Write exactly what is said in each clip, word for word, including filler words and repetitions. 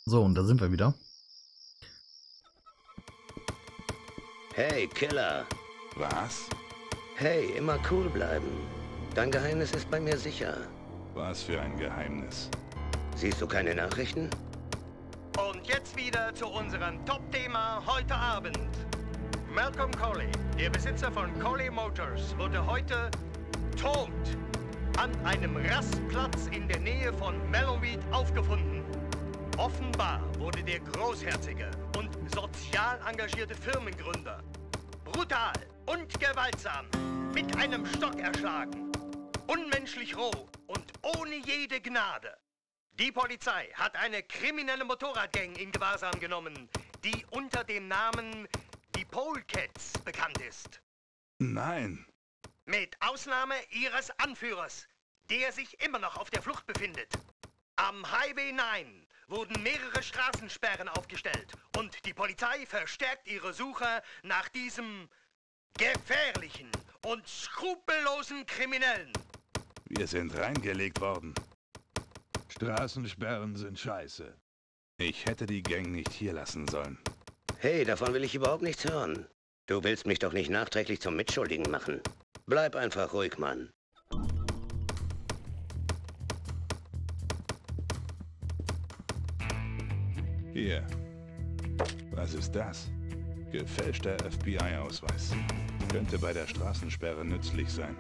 So, und da sind wir wieder. Hey, Killer. Was? Hey, immer cool bleiben. Dein Geheimnis ist bei mir sicher. Was für ein Geheimnis? Siehst du keine Nachrichten? Und jetzt wieder zu unserem Top-Thema heute Abend. Malcolm Coley, der Besitzer von Coley Motors, wurde heute tot an einem Rastplatz in der Nähe von Mellowweed aufgefunden. Offenbar wurde der großherzige und sozial engagierte Firmengründer brutal und gewaltsam mit einem Stock erschlagen. Unmenschlich roh und ohne jede Gnade. Die Polizei hat eine kriminelle Motorradgang in Gewahrsam genommen, die unter dem Namen die Polecats bekannt ist. Nein. Mit Ausnahme ihres Anführers, der sich immer noch auf der Flucht befindet. Am Highway neun wurden mehrere Straßensperren aufgestellt und die Polizei verstärkt ihre Suche nach diesem gefährlichen und skrupellosen Kriminellen. Wir sind reingelegt worden. Straßensperren sind scheiße. Ich hätte die Gang nicht hier lassen sollen. Hey, davon will ich überhaupt nichts hören. Du willst mich doch nicht nachträglich zum Mitschuldigen machen. Bleib einfach ruhig, Mann. Hier. Was ist das? Gefälschter F B I-Ausweis. Könnte bei der Straßensperre nützlich sein.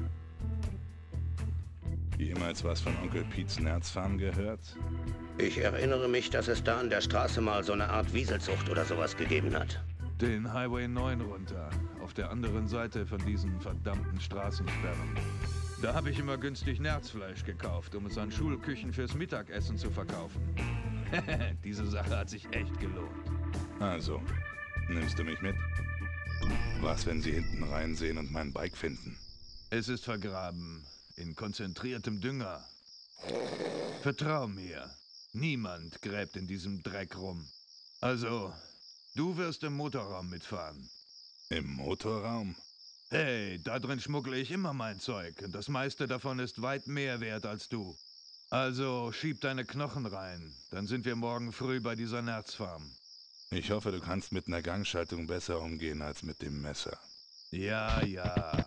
Jemals was von Onkel Piets Nerzfarm gehört? Ich erinnere mich, dass es da an der Straße mal so eine Art Wieselzucht oder sowas gegeben hat. Den Highway neun runter, auf der anderen Seite von diesen verdammten Straßensperren. Da habe ich immer günstig Nerzfleisch gekauft, um es an Schulküchen fürs Mittagessen zu verkaufen. Diese Sache hat sich echt gelohnt. Also, nimmst du mich mit? Was, wenn sie hinten reinsehen und mein Bike finden? Es ist vergraben, in konzentriertem Dünger. Vertrau mir, niemand gräbt in diesem Dreck rum. Also, du wirst im Motorraum mitfahren. Im Motorraum? Hey, da drin schmuggle ich immer mein Zeug und das meiste davon ist weit mehr wert als du. Also, schieb deine Knochen rein, dann sind wir morgen früh bei dieser Nerzfarm. Ich hoffe, du kannst mit einer Gangschaltung besser umgehen als mit dem Messer. Ja, ja.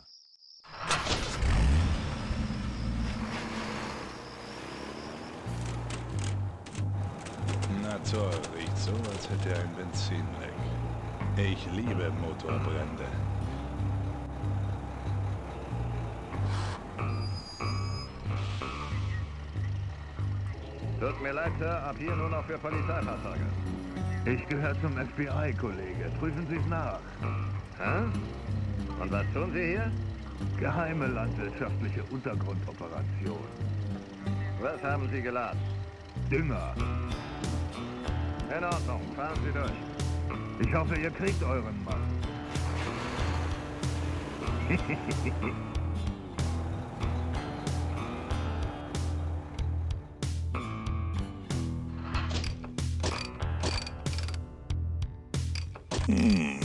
Na toll, riecht so, als hätte er ein Benzinleck. Ich liebe Motorbrände. Tut mir leid, Sir, ab hier nur noch für Polizeifahrzeuge. Ich gehöre zum F B I, Kollege. Prüfen Sie es nach. Hä? Und was tun Sie hier? Geheime landwirtschaftliche Untergrundoperation. Was haben Sie geladen? Dünger. In Ordnung, fahren Sie durch. Ich hoffe, ihr kriegt euren Mann. Hm.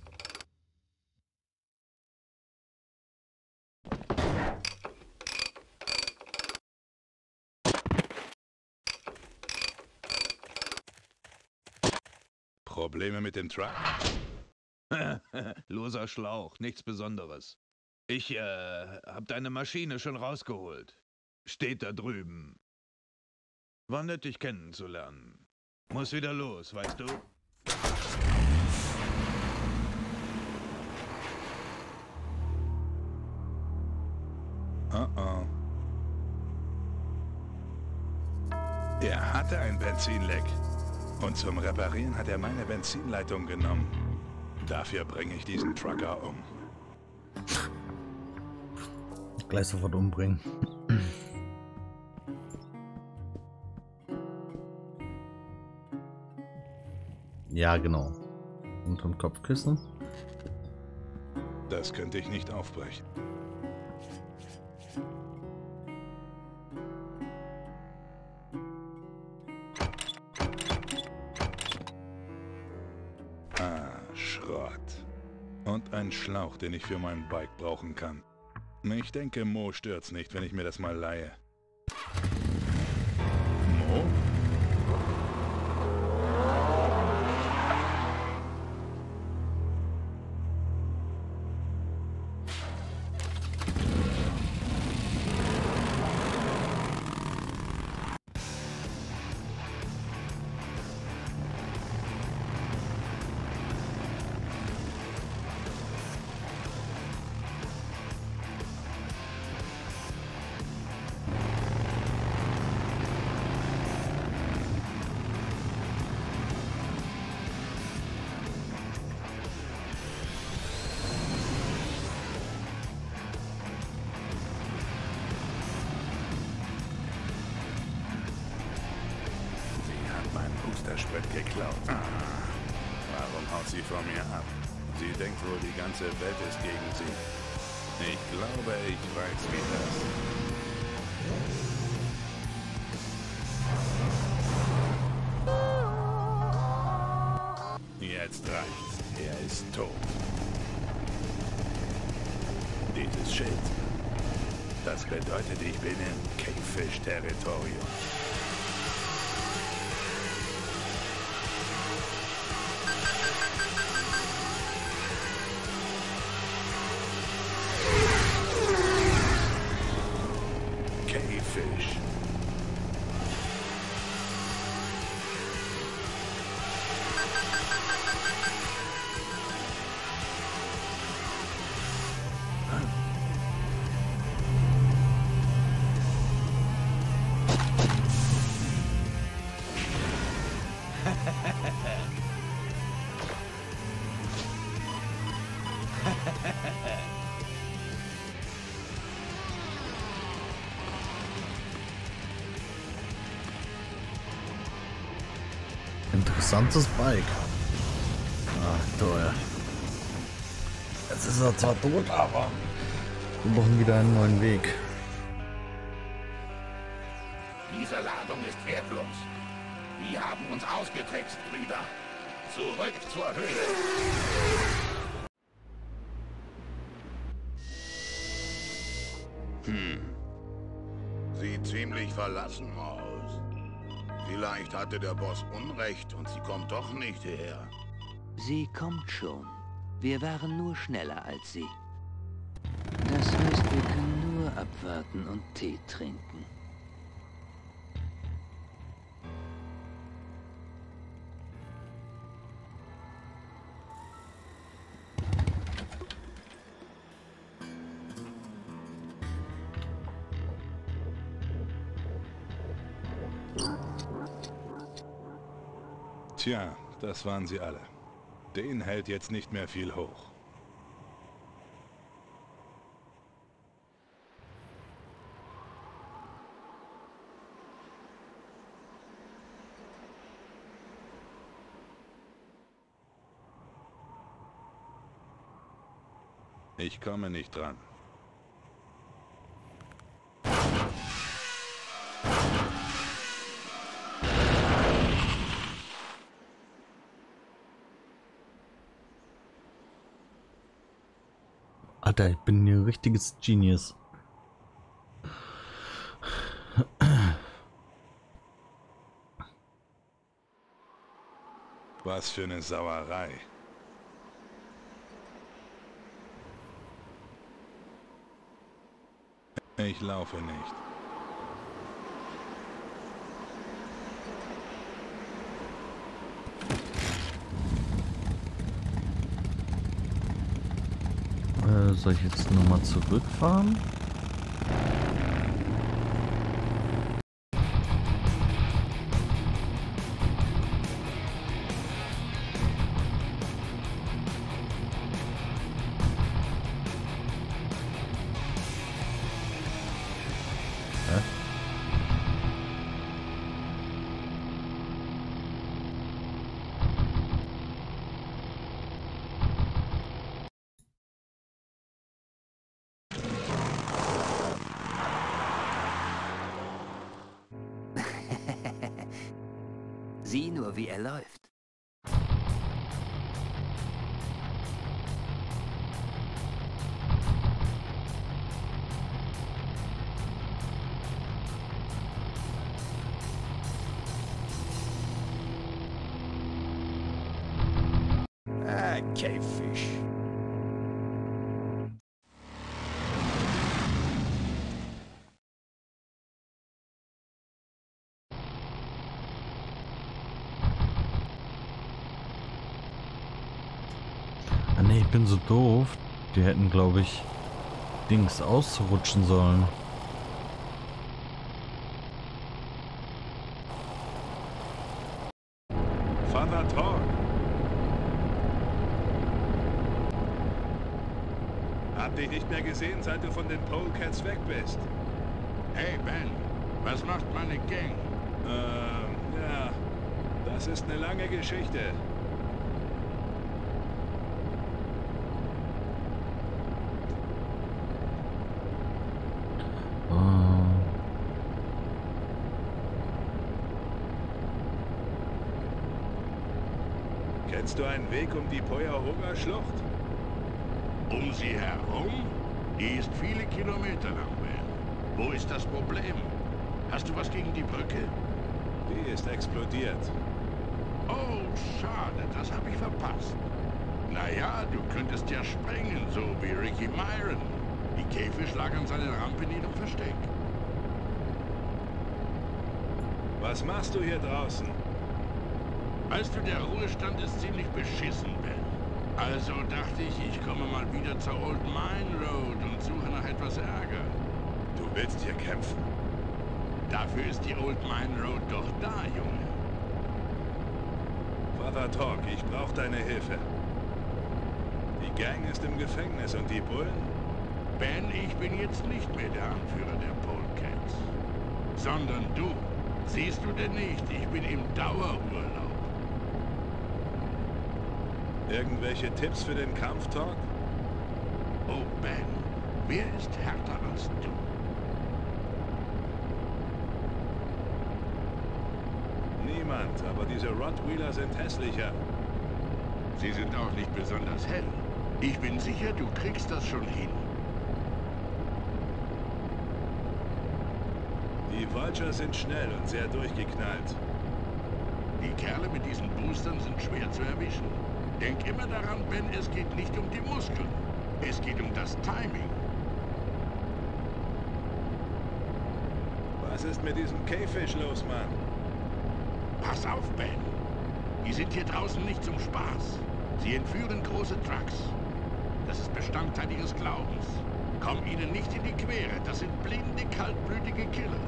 Probleme mit dem Truck? Loser Schlauch, nichts Besonderes. Ich, äh, hab deine Maschine schon rausgeholt. Steht da drüben. War nett, dich kennenzulernen. Muss wieder los, weißt du? Oh oh. Er hatte ein Benzinleck. Und zum Reparieren hat er meine Benzinleitung genommen. Dafür bringe ich diesen Trucker um. Gleich sofort umbringen. Ja, genau. Unterm Kopfkissen. Das könnte ich nicht aufbrechen. Und ein Schlauch, den ich für mein Bike brauchen kann. Ich denke, Mo stört's nicht, wenn ich mir das mal leihe. Mo? Pustersprit geklaut. Ah, warum haut sie von mir ab? Sie denkt wohl, die ganze Welt ist gegen sie. Ich glaube, ich weiß, wie das. Jetzt reicht's. Er ist tot. Dieses Schild. Das bedeutet, ich bin im Cavefish-Territorium. Cavefish. Interessantes Bike. Ach toll. Jetzt ist er zwar tot, aber wir brauchen wieder einen neuen Weg. Diese Ladung ist wertlos. Die haben uns ausgetrickst, Brüder. Zurück zur Höhle. Hm. Sieht ziemlich verlassen aus. Vielleicht hatte der Boss Unrecht und sie kommt doch nicht hierher. Sie kommt schon. Wir waren nur schneller als sie. Das heißt, wir können nur abwarten und Tee trinken. Tja, das waren sie alle. Den hält jetzt nicht mehr viel hoch. Ich komme nicht dran. Alter, ich bin ein richtiges Genius. Was für eine Sauerei. Ich laufe nicht. Äh, soll ich jetzt nochmal zurückfahren? Sieh nur, wie er läuft. Ah, Cavefish. Ah ne, ich bin so doof. Die hätten, glaube ich, Dings ausrutschen sollen. Father Thor. Hab dich nicht mehr gesehen, seit du von den Polecats weg bist. Hey Ben, was macht meine Gang? Ähm, ja, Das ist eine lange Geschichte. Kennst du einen Weg um die Cuyahoga-Schlucht? Um sie herum? Die ist viele Kilometer lang, Ben. Wo ist das Problem? Hast du was gegen die Brücke? Die ist explodiert. Oh, schade, das habe ich verpasst. Naja, du könntest ja springen, so wie Ricky Myron. Die Käfisch lag an seiner Rampe in ihrem Versteck. Was machst du hier draußen? Weißt du, der Ruhestand ist ziemlich beschissen, Ben. Also dachte ich, ich komme mal wieder zur Old Mine Road und suche nach etwas Ärger. Du willst hier kämpfen? Dafür ist die Old Mine Road doch da, Junge. Father Talk, ich brauche deine Hilfe. Die Gang ist im Gefängnis und die Bullen? Ben, ich bin jetzt nicht mehr der Anführer der Polecats. Sondern du. Siehst du denn nicht? Ich bin im Dauerurlaub. Irgendwelche Tipps für den Kampftalk? Oh, Ben, wer ist härter als du? Niemand, aber diese Rottweiler sind hässlicher. Sie sind auch nicht besonders hell. Ich bin sicher, du kriegst das schon hin. Die Vultures sind schnell und sehr durchgeknallt. Die Kerle mit diesen Boostern sind schwer zu erwischen. Denk immer daran, Ben, es geht nicht um die Muskeln. Es geht um das Timing. Was ist mit diesem Käfisch los, Mann? Pass auf, Ben. Die sind hier draußen nicht zum Spaß. Sie entführen große Trucks. Das ist Bestandteil ihres Glaubens. Komm ihnen nicht in die Quere. Das sind blinde, kaltblütige Killer.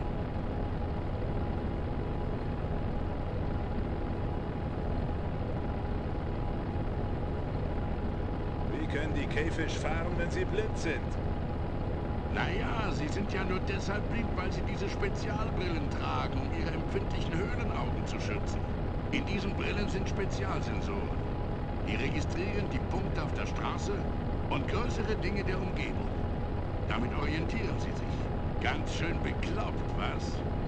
Wie können die Käfisch fahren, wenn sie blind sind? Naja, sie sind ja nur deshalb blind, weil sie diese Spezialbrillen tragen, um ihre empfindlichen Höhlenaugen zu schützen. In diesen Brillen sind Spezialsensoren. Die registrieren die Punkte auf der Straße und größere Dinge der Umgebung. Damit orientieren sie sich. Ganz schön bekloppt, was?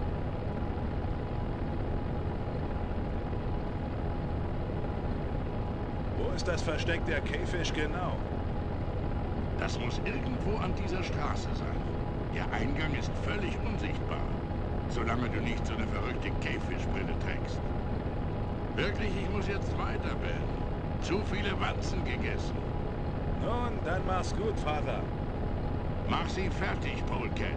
Wo ist das Versteck der Käfisch genau? Das muss irgendwo an dieser Straße sein. Der Eingang ist völlig unsichtbar, solange du nicht so eine verrückte Käfischbrille trägst. Wirklich, ich muss jetzt weiter, Ben. Zu viele Wanzen gegessen. Nun, dann mach's gut, Vater. Mach sie fertig, Polecat.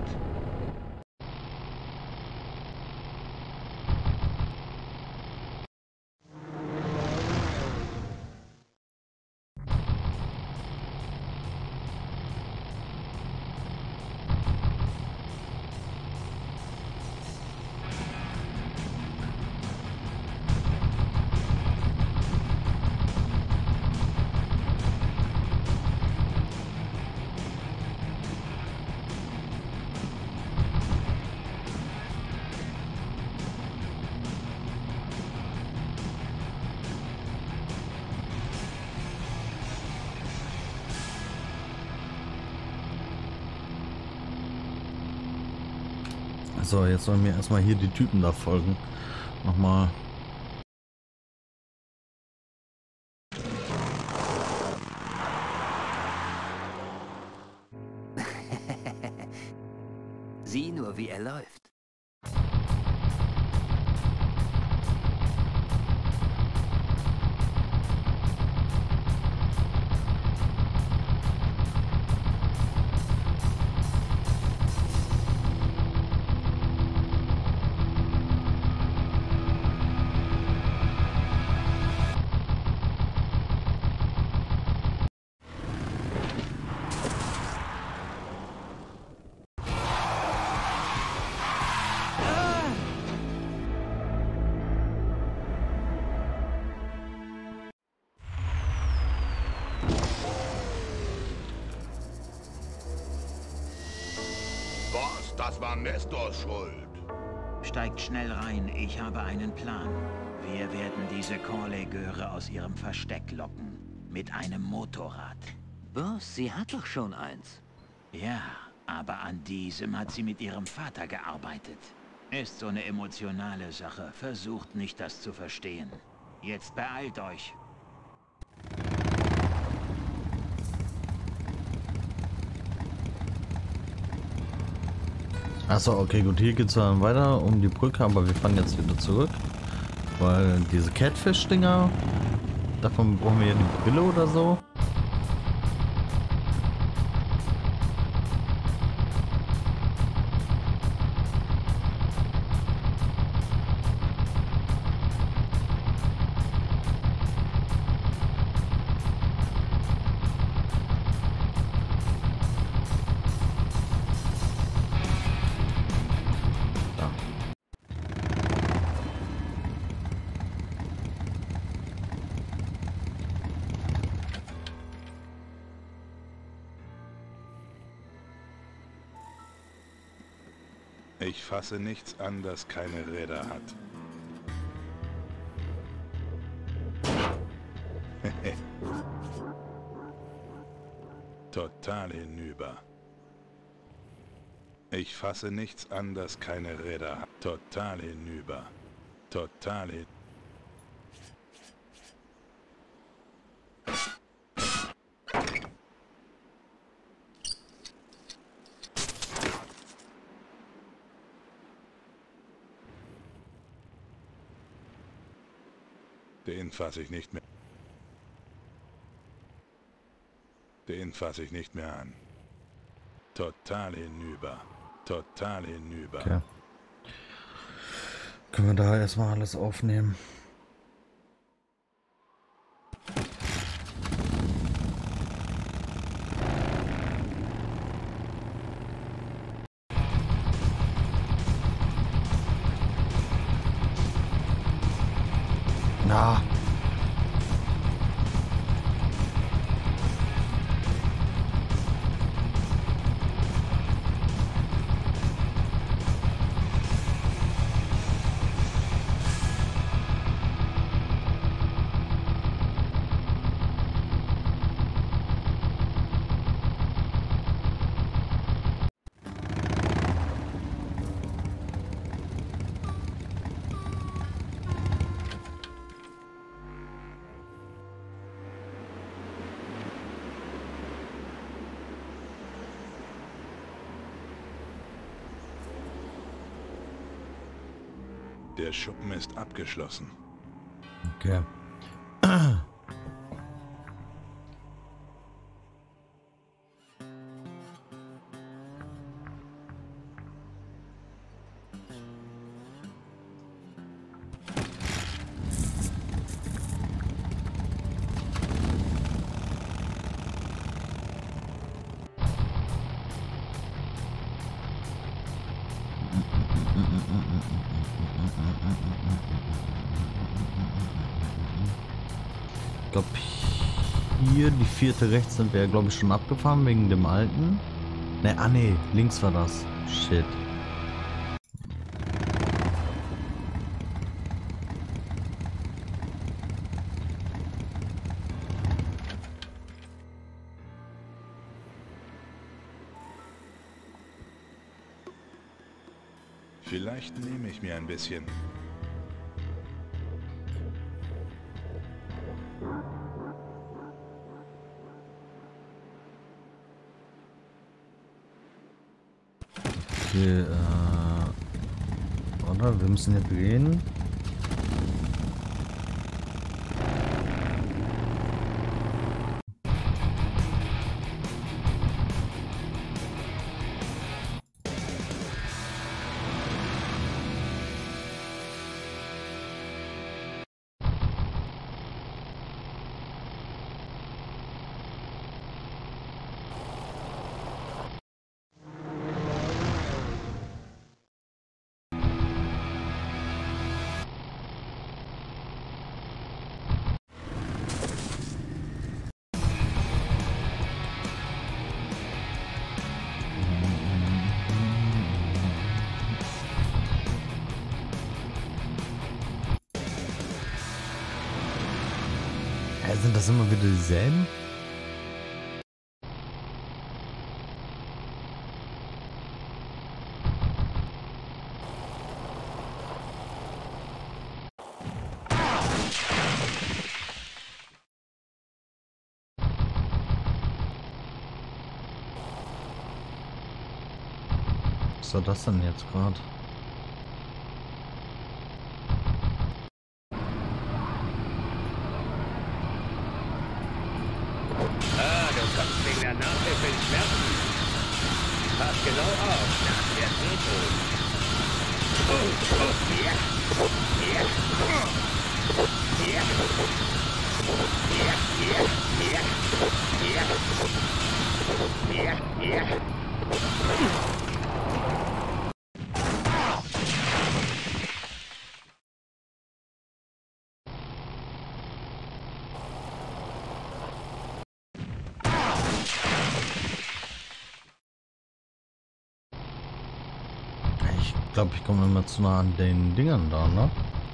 So, jetzt sollen mir erstmal hier die Typen da folgen. Nochmal. Sieh nur, wie er läuft. Das war Nestors Schuld. Steigt schnell rein, ich habe einen Plan. Wir werden diese Corley-Göre aus ihrem Versteck locken. Mit einem Motorrad. Boss, sie hat doch schon eins. Ja, aber an diesem hat sie mit ihrem Vater gearbeitet. Ist so eine emotionale Sache. Versucht nicht, das zu verstehen. Jetzt beeilt euch. Achso, okay, gut, hier geht's dann weiter um die Brücke, aber wir fahren jetzt wieder zurück. Weil diese Catfish-Dinger, davon brauchen wir ja eine Brille oder so. Ich fasse nichts an, das keine Räder hat. Total hinüber. Ich fasse nichts an, das keine Räder hat. Total hinüber. Total hin. Den fasse ich nicht mehr. Den fasse ich nicht mehr an. Total hinüber. Total hinüber. Okay. Können wir da erstmal alles aufnehmen. Na. Der Schuppen ist abgeschlossen. Okay. Ich glaube, hier die vierte rechts sind wir ja, glaube ich, schon abgefahren wegen dem alten. Ne, ah ne, links war das. Shit. Vielleicht nehme ich mir ein bisschen. Okay, äh, oder? Wir müssen hier drehen. Hä, sind das immer wieder dieselben? Was war das denn jetzt gerade? Ah, du kommst wegen der Nachhilfe in Schmerzen. Pass genau auf, das wird wehtun. Oh, oh, ja, ja, ja, ja, ja, ja, ja, ja. Ich glaube, ich komme immer zu nah an den Dingern da, ne?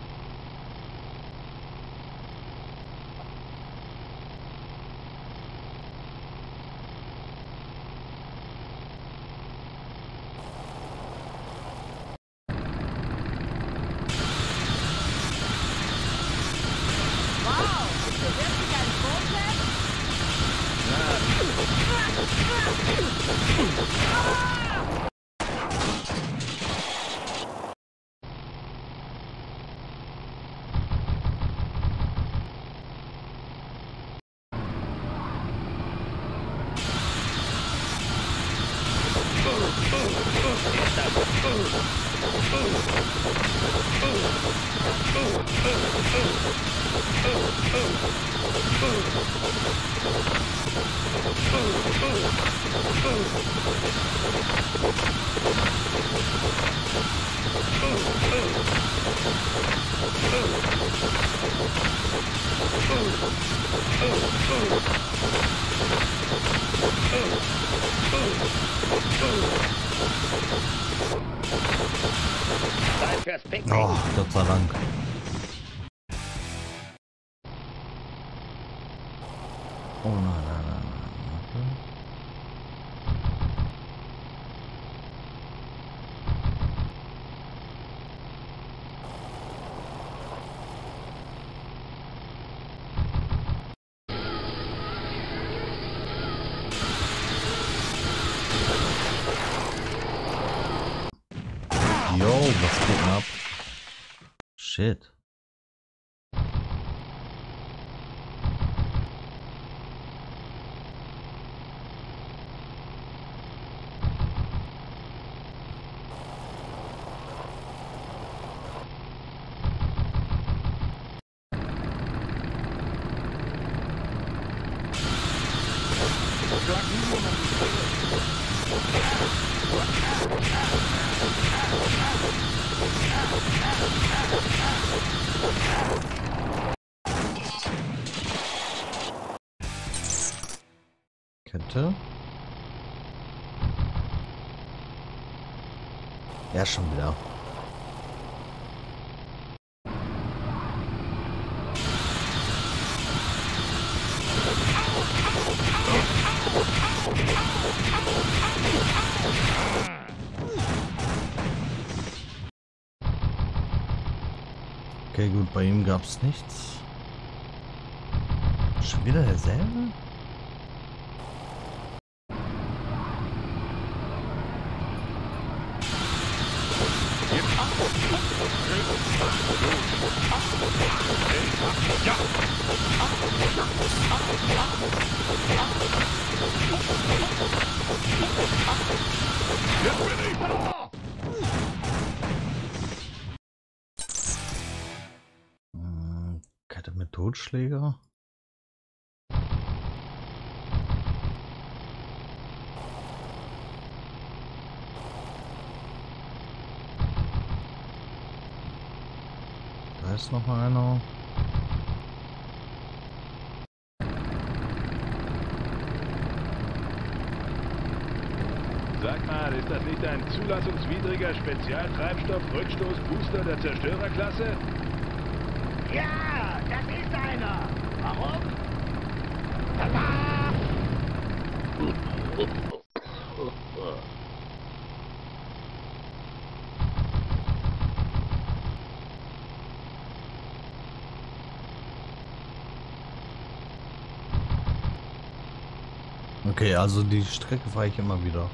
Oh, Gott sei Dank. Oh nein, nein, nein, nein. Yo, was geht denn ab? Shit. Kette. Ja, schon wieder. Okay, gut, bei ihm gab es nichts. Schon wieder derselbe? Hm, Kette mit Totschläger. Da ist noch einer. Sag mal, ist das nicht ein zulassungswidriger Spezialtreibstoff-Rückstoßbooster der Zerstörerklasse? Ja, das ist einer. Warum? Tada! Okay, also die Strecke fahre ich immer wieder.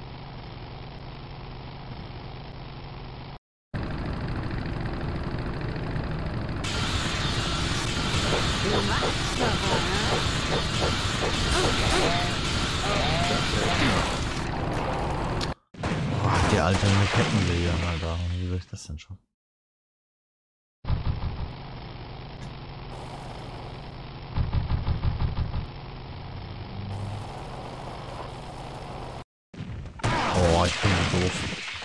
Boah, die alte eine Kettensäge, Alter. Wie soll ich das denn schon? Oh, ich bin so doof.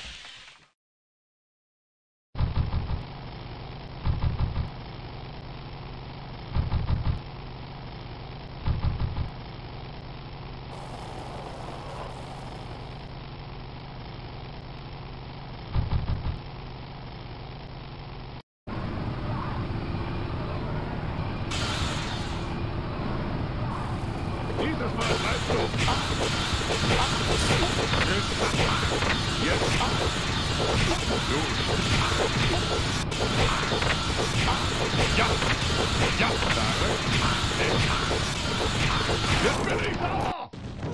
Dieses Mal bleibst du. Jetzt. Ja. Ja, Sare. Jetzt bin ich da.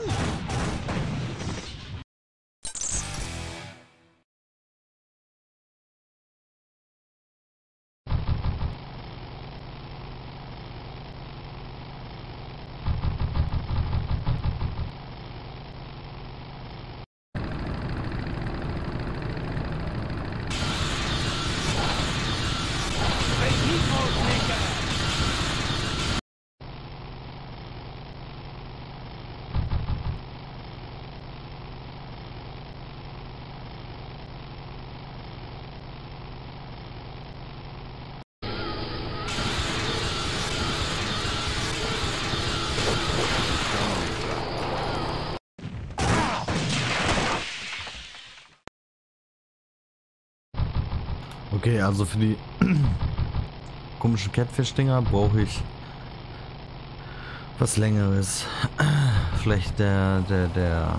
Okay, also für die komischen Catfish-Dinger brauche ich was Längeres. Vielleicht der, der, der,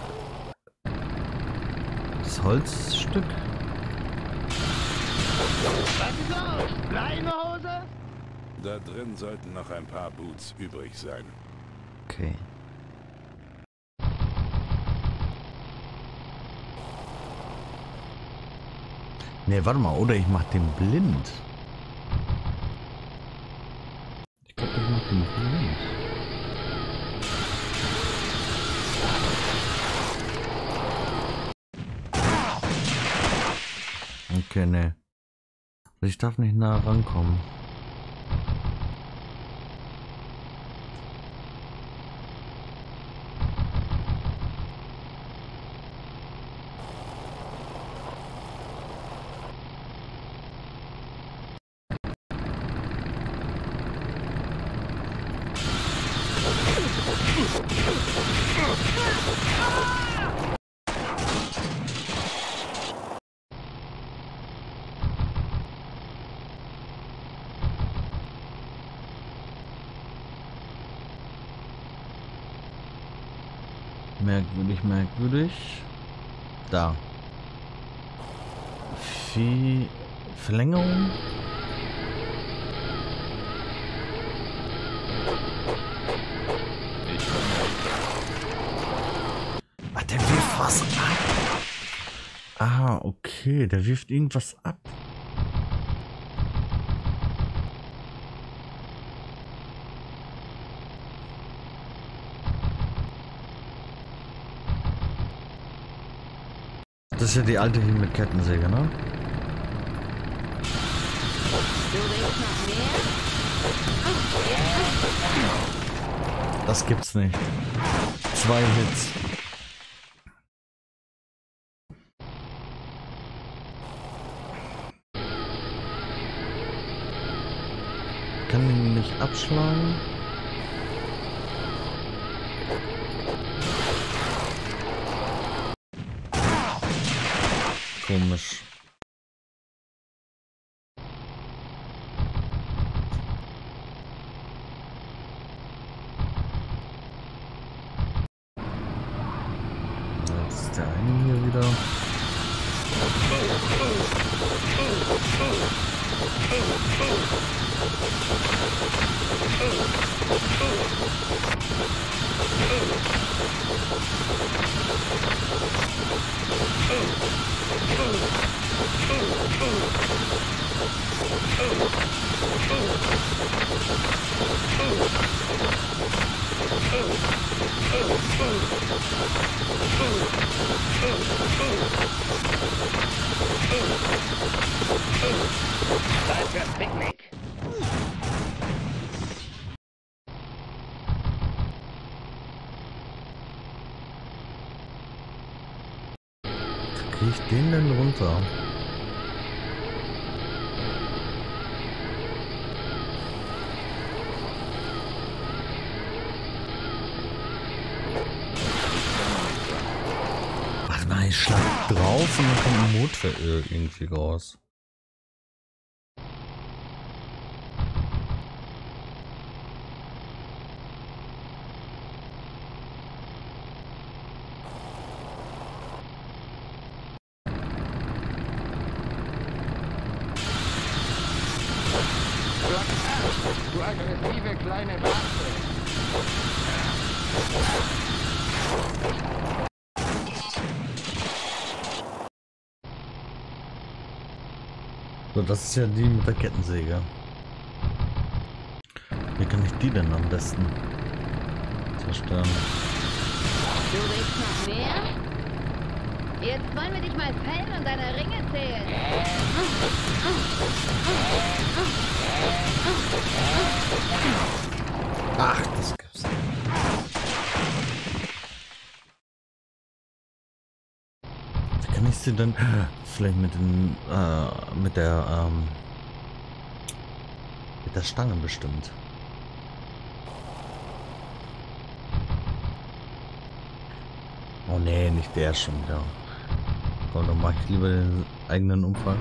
das Holzstück. Was ist los? Leinehose? Da drin sollten noch ein paar Boots übrig sein. Okay. Ne, warte mal, oder ich mach den blind. Ich glaube, ich mach den blind. Okay, ne. Ich darf nicht nah rankommen. Merkwürdig, merkwürdig. Da. Vieh. Verlängerung. Ah, der wirft was ab. Ah, okay. Der wirft irgendwas ab. Das ist ja die alte hier mit Kettensäge, ne? Das gibt's nicht. Zwei Hits. Kann ihn nicht abschlagen. Komisch. ist der eine hier wieder. Zeit fürs Picknick. Wie krieg ich den denn runter? Warte mal, ich schlag drauf und dann kommt ein Motoröl irgendwie raus. Du aggressive kleine Waffe. So, das ist ja die mit der Kettensäge. Wie kann ich die denn am besten zerstören? Du willst noch mehr? Jetzt wollen wir dich mal fällen und deine Ringe zählen. Ach, das gibt's nicht. Wie kann ich sie denn vielleicht mit den äh, mit der ähm, mit der Stange bestimmt? Oh nee, nicht der schon wieder. Komm, dann mache ich lieber den eigenen Umfang.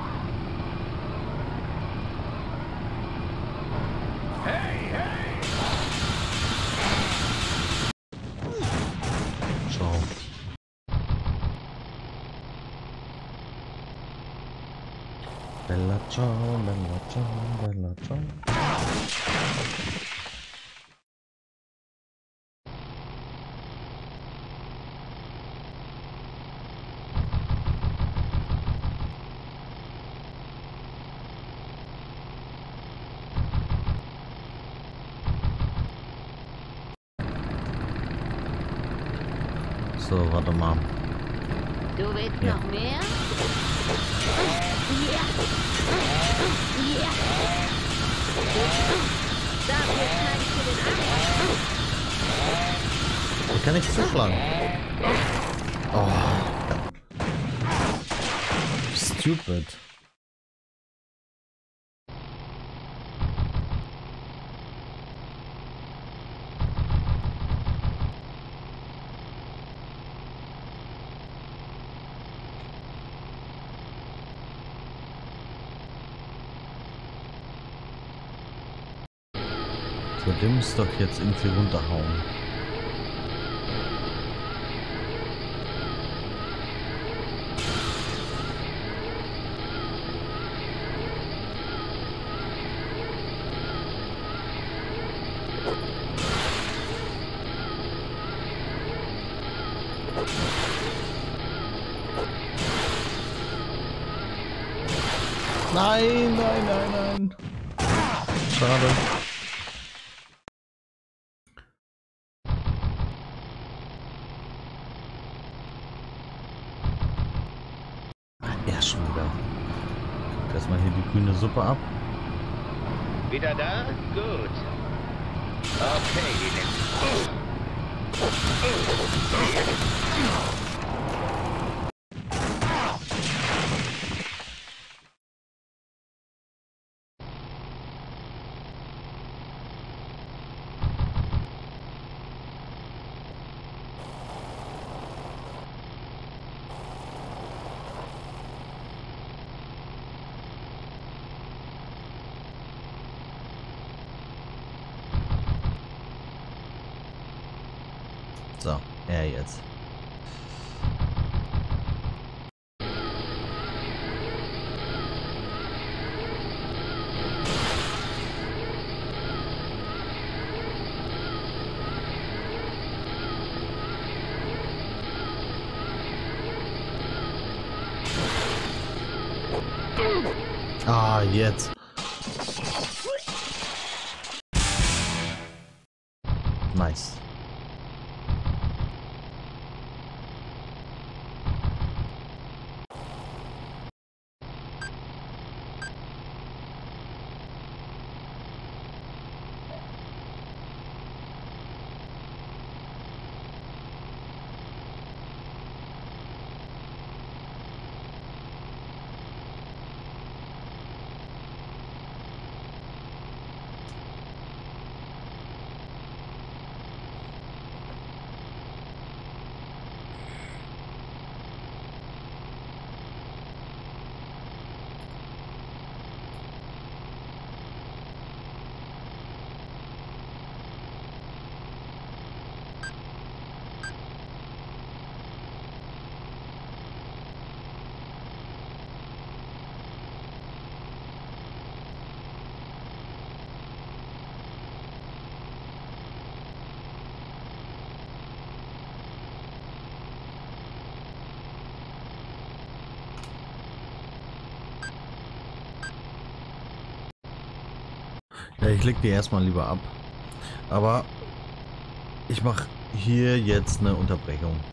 Ciao. Bella ciao, bella ciao, bella ciao. So, warte mal. Du willst Ja. noch mehr? Ja. Ja. Dafür schneide ich dir den Arm. Wie kann ich zuschlagen? Oh. Stupid. So, den muss doch jetzt irgendwie runterhauen. Nein, nein, nein, nein. Schade. Ja, schon wieder. Guckt erstmal hier die grüne Suppe ab. Wieder da? Gut. Okay, die So, er jetzt. Ah, jetzt. Nice. Ja, ich leg die erstmal lieber ab. Aber ich mache hier jetzt eine Unterbrechung.